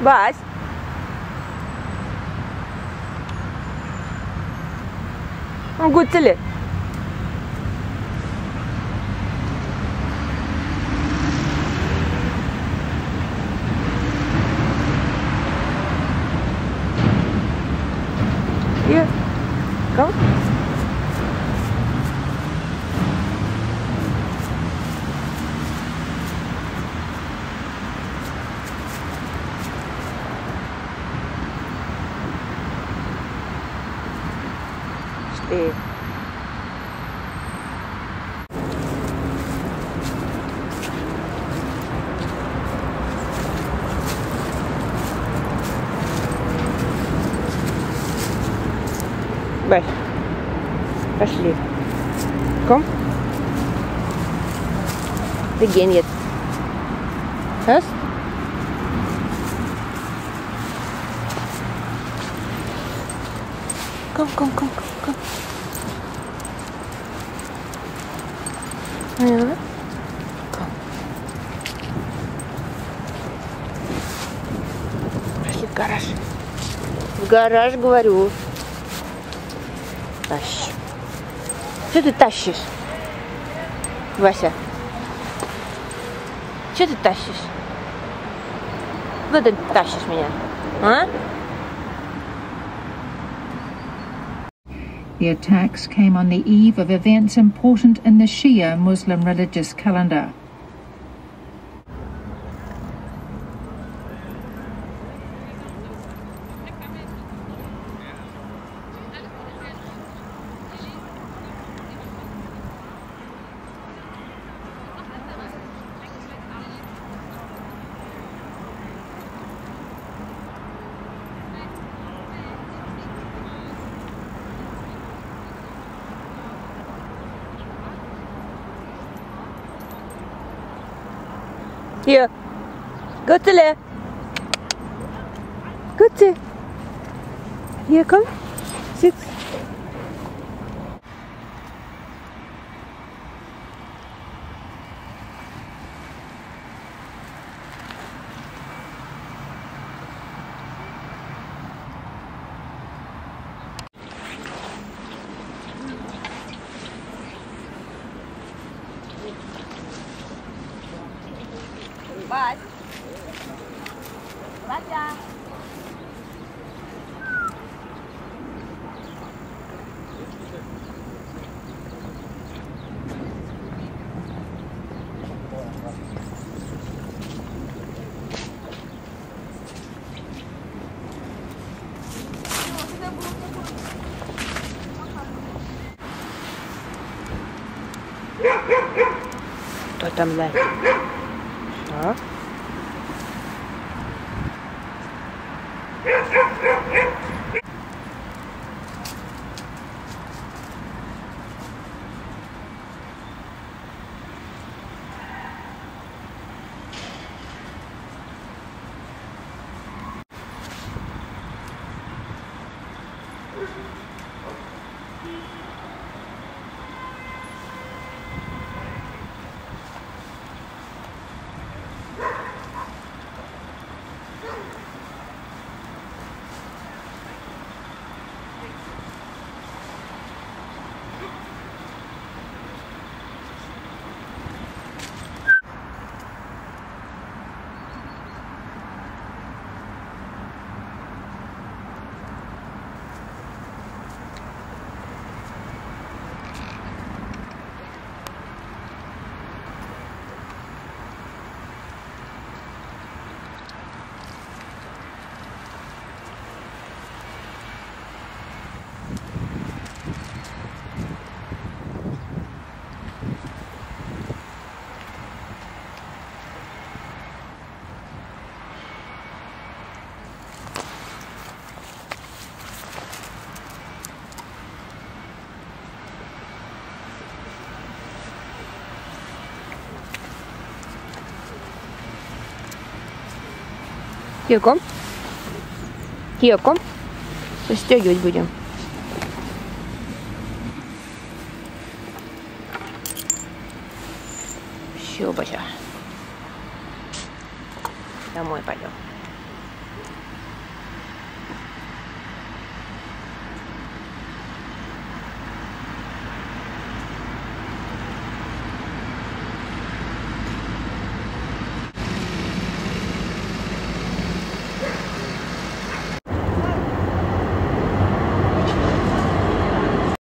Вась. Гуцели. Here. Come. Stay. Бай. Пошли. Komm. Wir gehen jetzt. Hörst? Komm, komm, komm, komm, komm. Ja. Komm. Пошли в гараж. В гараж, говорю. Тащи. Что ты тащишь, Вася? Что ты тащишь? Куда ты тащишь меня? А? The attacks came on the eve of events important in the Shia Muslim religious calendar. Hier. Gutzele. Gutze. Hier, komm. Sitz. Вась. Вася. Кто там лает? Что? Hier, komm. Hier, komm. Застегивать будем. Все, Бася. Домой пойдем.